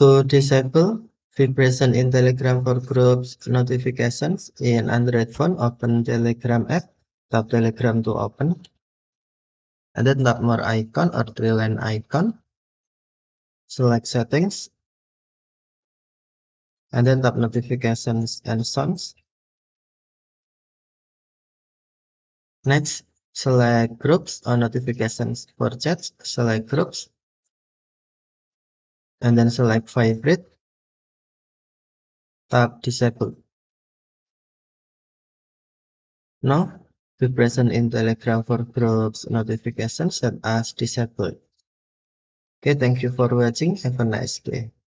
To disable vibration in Telegram for groups notifications in Android phone, open Telegram app, tap Telegram to open, and then tap more icon or three line icon, select settings, and then tap notifications and sounds. Next, select groups or notifications. For chats, select groups, and then select vibrate, tap disable. Now, vibration in Telegram for groups notifications set as disabled. Okay, thank you for watching. Have a nice day.